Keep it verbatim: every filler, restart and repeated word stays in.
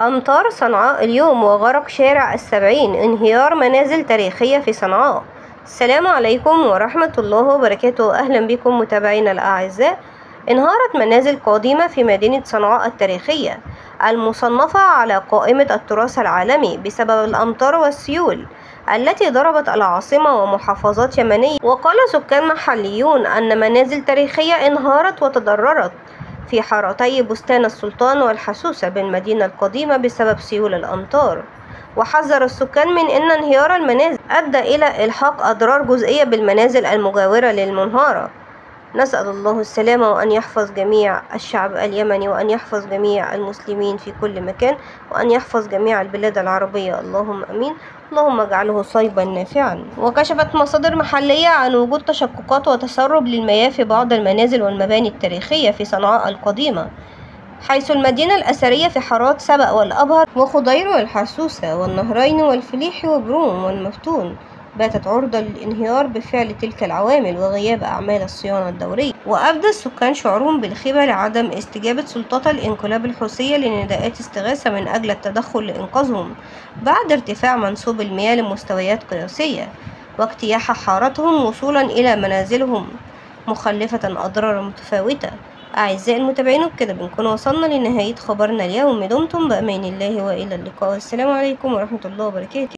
أمطار صنعاء اليوم وغرق شارع السبعين، انهيار منازل تاريخية في صنعاء. السلام عليكم ورحمة الله وبركاته، أهلا بكم متابعينا الأعزاء. انهارت منازل قديمة في مدينة صنعاء التاريخية المصنفة على قائمة التراث العالمي بسبب الأمطار والسيول التي ضربت العاصمة ومحافظات يمنية. وقال سكان محليون أن منازل تاريخية انهارت وتضررت في حارتي بستان السلطان والحسوسة بالمدينة القديمة بسبب سيول الأمطار. وحذر السكان من أن انهيار المنازل أدى إلى إلحاق أضرار جزئية بالمنازل المجاورة للمنهارة. نسأل الله السلامة وأن يحفظ جميع الشعب اليمني، وأن يحفظ جميع المسلمين في كل مكان، وأن يحفظ جميع البلاد العربية، اللهم أمين. اللهم اجعله صيبا نافعا. وكشفت مصادر محلية عن وجود تشققات وتسرب للمياه في بعض المنازل والمباني التاريخية في صنعاء القديمة، حيث المدينة الأثرية في حارات سبأ والأبهر وخضير والحسوسة والنهرين والفليح وبروم والمفتون باتت عرضة للانهيار بفعل تلك العوامل وغياب أعمال الصيانة الدورية. وأبدى السكان شعورهم بالخيبة لعدم استجابة سلطات الانقلاب الحوثية لنداءات استغاثة من أجل التدخل لإنقاذهم بعد ارتفاع منسوب المياه لمستويات قياسية، واجتياح حارتهم وصولا إلى منازلهم مخلفة أضرار متفاوتة. أعزائي المتابعين، وبكده بنكون وصلنا لنهاية خبرنا اليوم. دمتم بأمان الله وإلى اللقاء، والسلام عليكم ورحمة الله وبركاته.